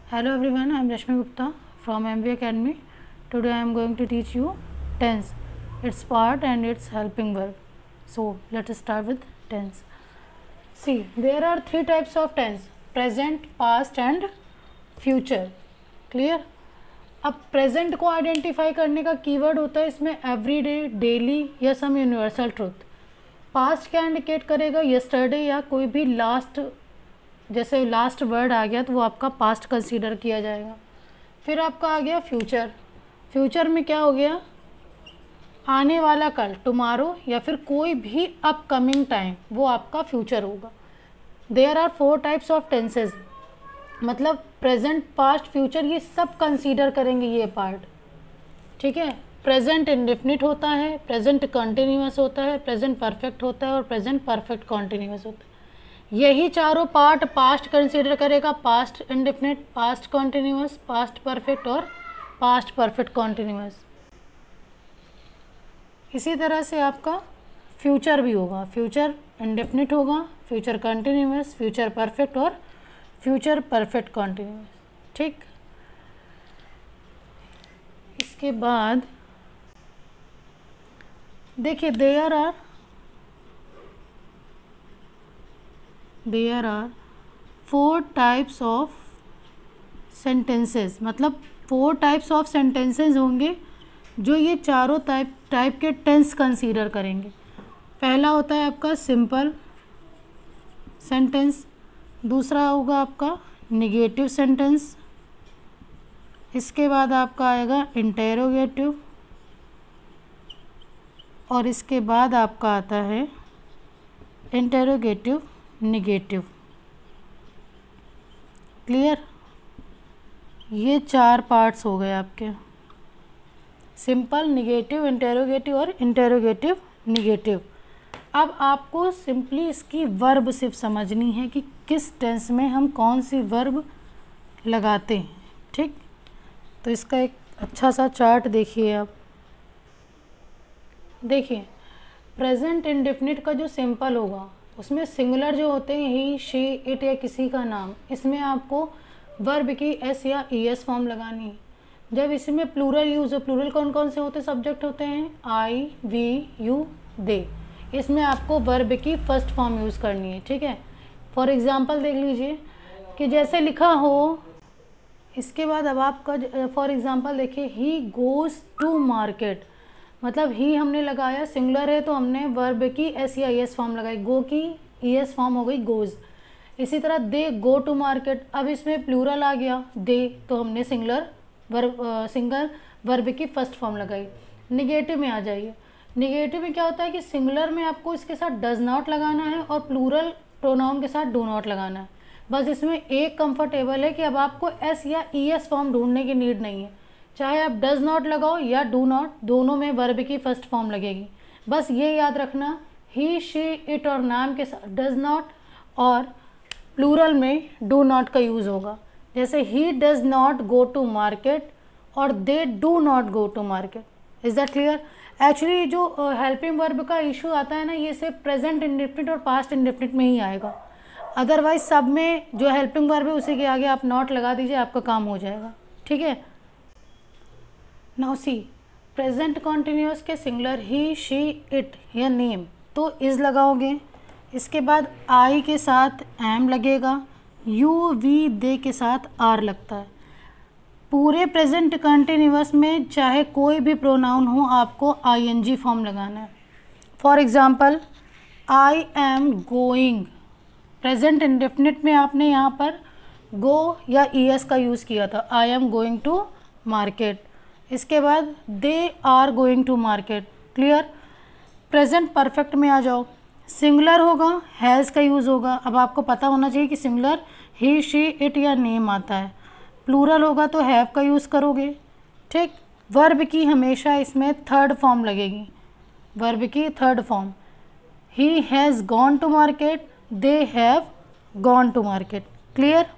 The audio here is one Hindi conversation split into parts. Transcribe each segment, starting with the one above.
Hello everyone, I am Rashmi Gupta from MV Academy. Today I am going to teach you tense, its part and its helping verb. So let us start with tense. See, there are three types of tense: present, past and future. Clear? अब प्रेजेंट को आइडेंटिफाई करने का कीवर्ड होता है इसमें एवरीडे, डेली या सम यूनिवर्सल ट्रूथ. पास्ट क्या इंडिकेट करेगा? यस्टरडे या कोई भी लास्ट, जैसे लास्ट वर्ड आ गया तो वो आपका पास्ट कंसीडर किया जाएगा. फिर आपका आ गया फ्यूचर. फ्यूचर में क्या हो गया? आने वाला कल, टुमारो, या फिर कोई भी अपकमिंग टाइम, वो आपका फ्यूचर होगा. There are 4 types of tenses, मतलब प्रेजेंट, पास्ट, फ्यूचर, ये सब कंसीडर करेंगे ये पार्ट. ठीक है. प्रेजेंट इंडेफिनिट होता है, प्रेजेंट कंटिन्यूअस होता है, प्रेजेंट परफेक्ट होता है और प्रेजेंट परफेक्ट कंटिन्यूअस होता है. यही चारों पार्ट पास्ट कंसीडर करेगा: past indefinite, past continuous, past perfect और पास्ट परफेक्ट कंटिन्यूअस. इसी तरह से आपका फ्यूचर भी होगा. फ्यूचर इंडेफिनिट होगा, फ्यूचर कंटिन्यूअस, फ्यूचर परफेक्ट और फ्यूचर परफेक्ट कंटिन्यूअस. ठीक. इसके बाद देखिए, there are 4 types of sentences, मतलब 4 टाइप्स ऑफ सेंटेंसेस होंगे जो ये चारों टाइप के टेंस कंसीडर करेंगे. पहला होता है आपका सिंपल सेंटेंस, दूसरा होगा आपका निगेटिव सेंटेंस, इसके बाद आपका आएगा इंटेरोगेटिव, और इसके बाद आपका आता है इंटेरोगेटिव निगेटिव. क्लियर? ये 4 पार्ट्स हो गए आपके: सिंपल, निगेटिव, इंटेरोगेटिव और इंटेरोगेटिव निगेटिव. अब आपको सिंपली इसकी वर्ब सिर्फ समझनी है कि किस टेंस में हम कौन सी वर्ब लगाते हैं. ठीक. तो इसका एक अच्छा सा चार्ट देखिए आप. देखिए, प्रेजेंट इंडेफिनिट का जो सिंपल होगा उसमें सिंगुलर जो होते हैं ही, शी, इट या किसी का नाम, इसमें आपको वर्ब की एस या ईएस फॉर्म लगानी है. जब इसमें प्लूरल यूज़ हो, प्लूरल कौन कौन से होते सब्जेक्ट होते हैं? I, we, you, they. इसमें आपको वर्ब की फर्स्ट फॉर्म यूज़ करनी है. ठीक है. फॉर एग्जांपल देख लीजिए कि जैसे लिखा हो, इसके बाद अब आपका फॉर एग्जांपल देखिए, ही गोज़ टू मार्केट, मतलब ही हमने लगाया, सिंगुलर है तो हमने वर्ब की एस या एस फॉर्म लगाई, गो की ईएस फॉर्म हो गई गोज़. इसी तरह दे गो टू मार्केट. अब इसमें प्लूरल आ गया दे, तो हमने सिंगल वर्ब की फर्स्ट फॉर्म लगाई. निगेटिव में आ जाइए. निगेटिव में क्या होता है कि सिंगुलर में आपको इसके साथ डज नॉट लगाना है और प्लूरल प्रोनाउन के साथ डू नॉट लगाना है. बस इसमें एक कंफर्टेबल है कि अब आपको एस या ईएस फॉर्म ढूंढने की नीड नहीं है. चाहे आप डज नॉट लगाओ या डू नॉट, दोनों में वर्ब की फर्स्ट फॉर्म लगेगी. बस ये याद रखना, ही, शी, इट और नाम के साथ डज नॉट और प्लूरल में डू नॉट का यूज़ होगा. जैसे he does not go to market और they do not go to market. Is that clear? Actually जो हेल्पिंग वर्ब का इशू आता है ना, ये सिर्फ प्रेजेंट इंडेफिनिट और पास्ट इंडेफिनिट में ही आएगा. अदरवाइज सब में जो हेल्पिंग वर्ब है उसी के आगे आप नॉट लगा दीजिए, आपका काम हो जाएगा. ठीक है. नाउ सी, प्रेजेंट कॉन्टिन्यूअस के सिंगुलर ही, शी, इट या नेम, तो इज़ लगाओगे. इसके बाद आई के साथ एम लगेगा, यू, वी, दे के साथ आर लगता है. पूरे प्रेजेंट कंटिन्यूअस में चाहे कोई भी प्रोनाउन हो, आपको आईएनजी फॉर्म लगाना है. For example, I am going, present indefinite में आपने यहाँ पर गो या ईएस का यूज़ किया था, I am going to market. इसके बाद they are going to market. Clear? Present perfect में आ जाओ. सिंगुलर होगा, हैज़ का यूज़ होगा. अब आपको पता होना चाहिए कि सिंगुलर ही, शी, इट या नेम आता है. प्लूरल होगा तो हैव का यूज़ करोगे. ठीक. वर्ब की हमेशा इसमें थर्ड फॉर्म लगेगी, वर्ब की third form. He has gone to market, they have gone to market. Clear?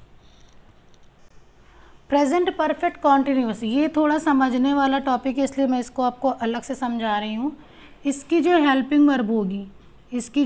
Present perfect continuous, ये थोड़ा समझने वाला टॉपिक है, इसलिए मैं इसको आपको अलग से समझा रही हूँ. इसकी जो हेल्पिंग वर्ब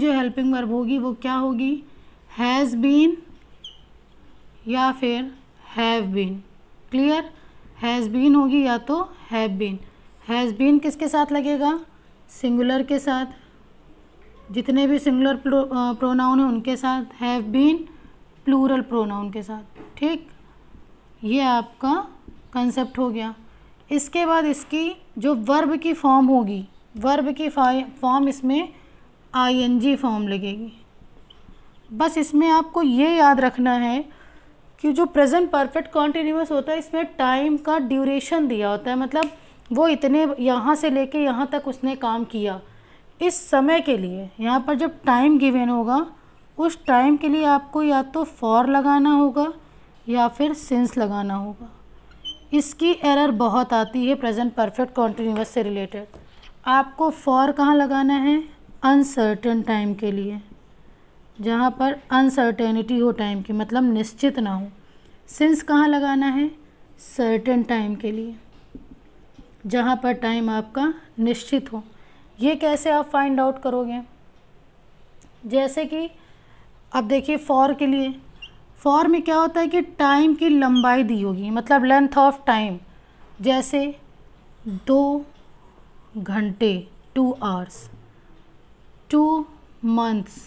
होगी वो क्या होगी? हैज़ बीन या फिर have been. Clear, has been होगी या तो हैव बीन। हैज़ बीन किसके साथ लगेगा? सिंगुलर के साथ, जितने भी सिंगुलर प्रोनाउन हैं उनके साथ। हैव बीन प्लूरल प्रोनाउन के साथ। ठीक, ये आपका कंसेप्ट हो गया। इसके बाद इसकी जो वर्ब की फॉर्म होगी, वर्ब की फॉर्म इसमें आईएनजी फॉर्म लगेगी। बस इसमें आपको ये याद रखना है कि जो प्रेजेंट परफेक्ट कॉन्टिन्यूअस होता है इसमें टाइम का ड्यूरेशन दिया होता है, मतलब वो इतने यहाँ से लेके यहाँ तक उसने काम किया इस समय के लिए। यहाँ पर जब टाइम गिवन होगा उस टाइम के लिए आपको या तो फॉर लगाना होगा या फिर सिंस लगाना होगा। इसकी एरर बहुत आती है प्रेजेंट परफेक्ट कॉन्टिन्यूअस से रिलेटेड। आपको फॉर कहाँ लगाना है? अनसर्टेन टाइम के लिए, जहाँ पर अनसर्टेनिटी हो टाइम की, मतलब निश्चित ना हो। सिंस कहाँ लगाना है? सर्टेन टाइम के लिए, जहाँ पर टाइम आपका निश्चित हो। ये कैसे आप फाइंड आउट करोगे? जैसे कि अब देखिए फॉर के लिए, फॉर में क्या होता है कि टाइम की लंबाई दी होगी, मतलब लेंथ ऑफ टाइम। जैसे 2 घंटे 2 आवर्स, 2 मंथ्स,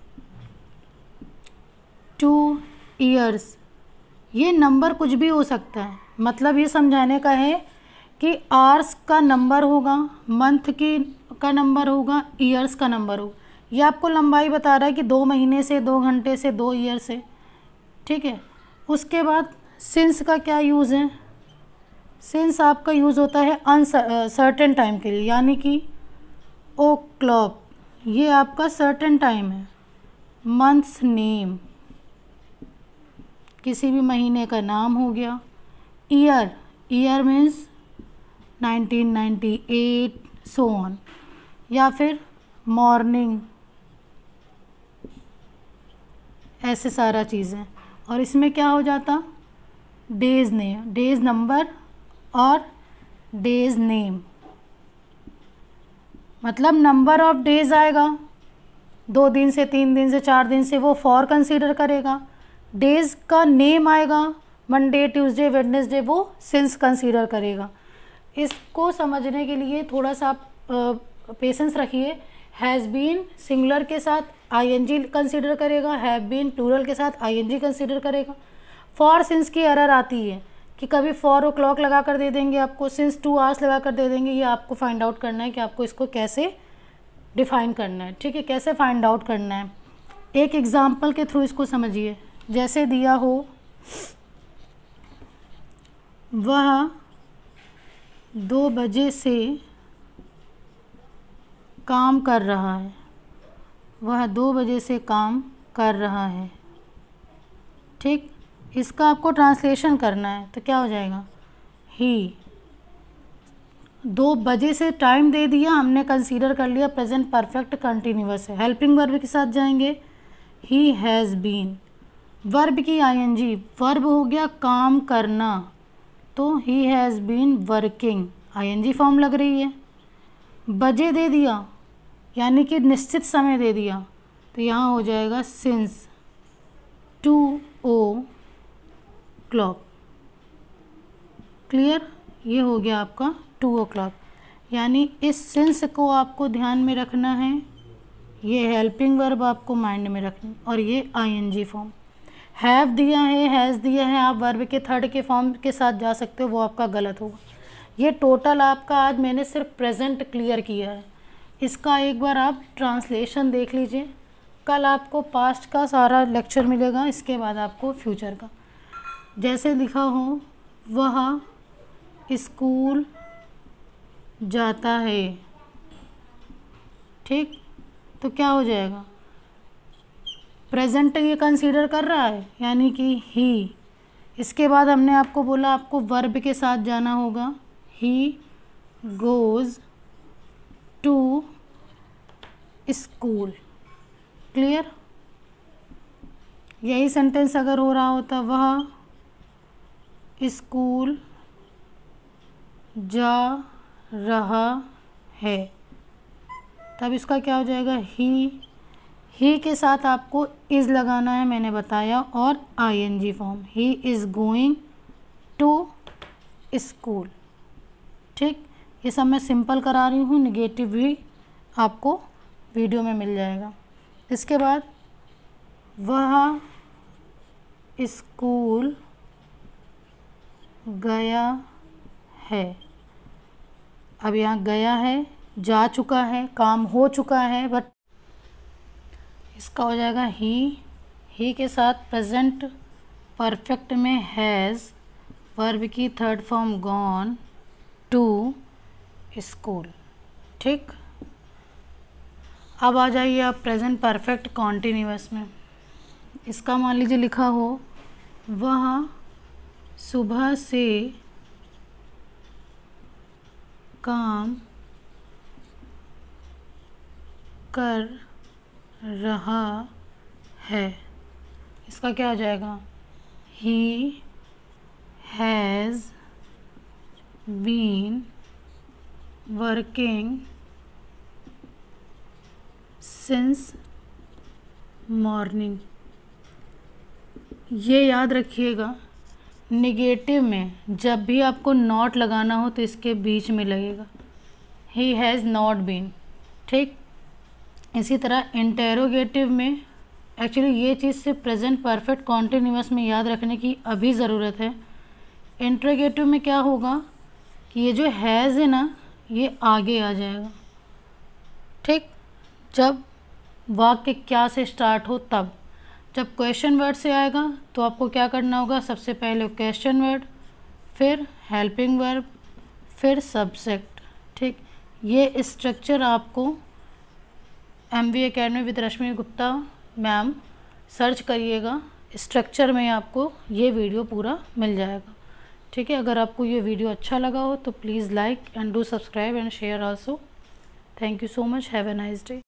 2 ईयर्स। ये नंबर कुछ भी हो सकता है, मतलब ये समझाने का है कि आवर्स का नंबर होगा, मंथ का नंबर होगा, ईयर्स का नंबर होगा। ये आपको लंबाई बता रहा है कि 2 महीने से, 2 घंटे से, 2 ईयर से। ठीक है, उसके बाद सिंस का क्या यूज़ है? सिंस आपका यूज़ होता है अनसर्टेन टाइम के लिए, यानी कि ओ क्लॉक, ये आपका सर्टेन टाइम है। मंथ्स नेम, किसी भी महीने का नाम हो गया। Year, year means 1998 so on, या फिर मॉर्निंग, ऐसे सारा चीज़ें। और इसमें क्या हो जाता? डेज़ नेम, डेज़ नंबर और डेज़ नेम, मतलब नंबर ऑफ डेज़ आएगा, 2 दिन से, 3 दिन से, 4 दिन से, वो फॉर कंसीडर करेगा। डेज़ का नेम आएगा, मंडे, ट्यूसडे, वेडनेसडे, वो सिंस कंसीडर करेगा। इसको समझने के लिए थोड़ा सा आप पेशेंस रखिए। हैज़ बीन सिंगुलर के साथ आईएनजी कंसीडर करेगा, हैव बीन प्लूरल के साथ आईएनजी कंसीडर करेगा। फॉर सिंस की एरर आती है कि कभी फॉर ओ क्लॉक लगा कर दे देंगे आपको, सिंस 2 आवर्स लगा कर दे देंगे। ये आपको फाइंड आउट करना है कि आपको इसको कैसे डिफाइन करना है। ठीक है, कैसे फाइंड आउट करना है, एक एग्जाम्पल के थ्रू इसको समझिए। जैसे दिया हो, वह 2 बजे से काम कर रहा है, वह 2 बजे से काम कर रहा है। ठीक, इसका आपको ट्रांसलेशन करना है तो क्या हो जाएगा? ही 2 बजे से टाइम दे दिया हमने, कंसीडर कर लिया प्रेजेंट परफेक्ट कंटिन्यूअस है। हेल्पिंग वर्ब के साथ जाएंगे, ही हैज़ बीन। वर्ब की आईएनजी, वर्ब हो गया काम करना, तो he has been working, ING form लग रही है। बजे दे दिया यानी कि निश्चित समय दे दिया, तो यहाँ हो जाएगा सिंस 2 o'clock। क्लियर, ये हो गया आपका 2 o'clock। यानी इस सिंस को आपको ध्यान में रखना है, ये हेल्पिंग वर्ब आपको माइंड में रखना, और ये आईएनजी फॉर्म। हैव दिया है, हैज़ दिया है, आप वर्ब के थर्ड के फॉर्म के साथ जा सकते हो, वो आपका गलत होगा। ये टोटल आपका आज मैंने सिर्फ प्रेजेंट क्लियर किया है। इसका एक बार आप ट्रांसलेशन देख लीजिए, कल आपको पास्ट का सारा लेक्चर मिलेगा, इसके बाद आपको फ्यूचर का। जैसे लिखा हो, वह स्कूल जाता है। ठीक, तो क्या हो जाएगा? प्रेजेंट ये कंसीडर कर रहा है, यानी कि ही। इसके बाद हमने आपको बोला आपको वर्ब के साथ जाना होगा, he goes to school. Clear, यही सेंटेंस अगर हो रहा होता, वह स्कूल जा रहा है, तब इसका क्या हो जाएगा? ही के साथ आपको इज़ लगाना है, मैंने बताया, और ING form. He is going to school. ठीक, ये सब मैं सिंपल करा रही हूँ, निगेटिव भी आपको वीडियो में मिल जाएगा। इसके बाद वह स्कूल गया है। अब यहाँ गया है, जा चुका है, काम हो चुका है, बट इसका हो जाएगा ही के साथ प्रेजेंट परफेक्ट में हैज़, वर्ब की third form gone to school. ठीक, अब आ जाइए आप प्रेजेंट परफेक्ट कॉन्टिन्यूअस में। इसका मान लीजिए लिखा हो वह सुबह से काम कर रहा है। इसका क्या हो जाएगा? He has been working since morning. ये याद रखिएगा, निगेटिव में जब भी आपको नॉट लगाना हो तो इसके बीच में लगेगा, ही हैज़ नॉट बीन। ठीक, इसी तरह इंटेरोगेटिव में एक्चुअली ये चीज़ सिर्फ प्रेजेंट परफेक्ट कॉन्टिन्यूअस में याद रखने की अभी ज़रूरत है। इंट्रोगेटिव में क्या होगा कि ये जो हैज़ है ना, ये आगे आ जाएगा। ठीक, जब वाक्य क्या से स्टार्ट हो तब। जब क्वेश्चन वर्ड से आएगा तो आपको क्या करना होगा? सबसे पहले क्वेश्चन वर्ड, फिर हेल्पिंग वर्ब, फिर सब्जेक्ट। ठीक, ये स्ट्रक्चर आपको MV academy with Rashmi Gupta ma'am search करिएगा, स्ट्रक्चर में आपको ये वीडियो पूरा मिल जाएगा। ठीक है, अगर आपको ये वीडियो अच्छा लगा हो तो please like and do subscribe and share also. Thank you so much, have a nice day.